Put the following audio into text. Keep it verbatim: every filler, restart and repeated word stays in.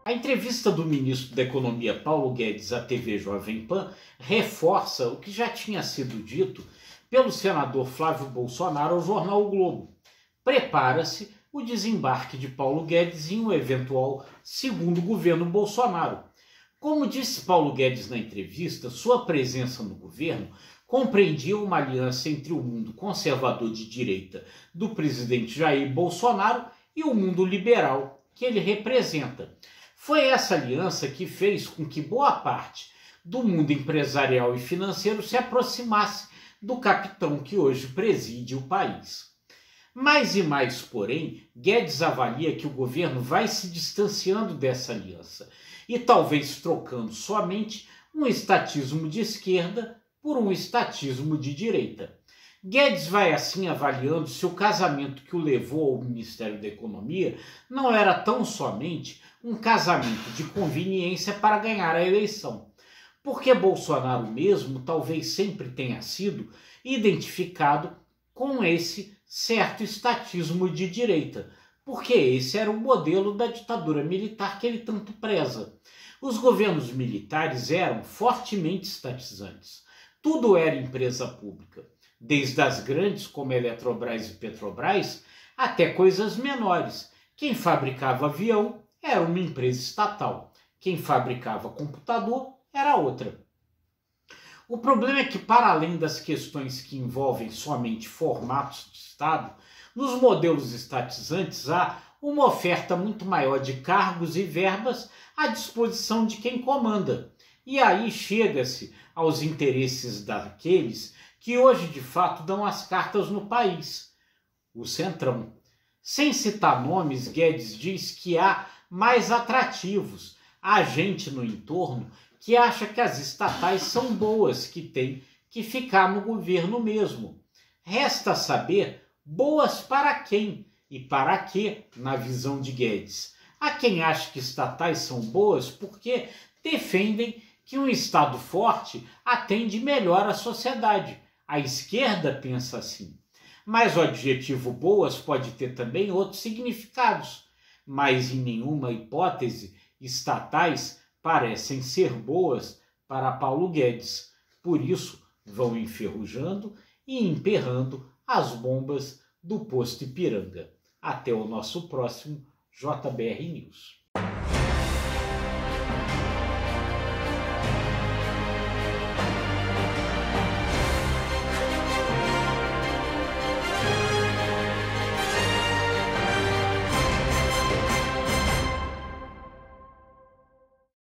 A entrevista do ministro da Economia Paulo Guedes à T V Jovem Pan reforça o que já tinha sido dito pelo senador Flávio Bolsonaro ao jornal O Globo. Prepara-se o desembarque de Paulo Guedes em um eventual segundo governo Bolsonaro. Como disse Paulo Guedes na entrevista, sua presença no governo compreendia uma aliança entre o mundo conservador de direita do presidente Jair Bolsonaro e o mundo liberal que ele representa. Foi essa aliança que fez com que boa parte do mundo empresarial e financeiro se aproximasse do capitão que hoje preside o país. Mais e mais, porém, Guedes avalia que o governo vai se distanciando dessa aliança e talvez trocando somente um estatismo de esquerda por um estatismo de direita. Guedes vai assim avaliando se o casamento que o levou ao Ministério da Economia não era tão somente um casamento de conveniência para ganhar a eleição, porque Bolsonaro mesmo talvez sempre tenha sido identificado com esse certo estatismo de direita, porque esse era o modelo da ditadura militar que ele tanto preza. Os governos militares eram fortemente estatizantes. Tudo era empresa pública, desde as grandes como Eletrobras e Petrobras até coisas menores. Quem fabricava avião era uma empresa estatal, quem fabricava computador era outra. O problema é que, para além das questões que envolvem somente formatos de Estado, nos modelos estatizantes há uma oferta muito maior de cargos e verbas à disposição de quem comanda. E aí chega-se aos interesses daqueles que hoje de fato dão as cartas no país, o Centrão. Sem citar nomes, Guedes diz que há mais atrativos. Há gente no entorno que acha que as estatais são boas, que tem que ficar no governo mesmo. Resta saber boas para quem e para quê, na visão de Guedes. Há quem acha que estatais são boas porque defendem que um Estado forte atende melhor a sociedade. A esquerda pensa assim. Mas o adjetivo boas pode ter também outros significados. Mas em nenhuma hipótese, estatais parecem ser boas para Paulo Guedes. Por isso, vão enferrujando e emperrando as bombas do posto Ipiranga. Até o nosso próximo J B R News.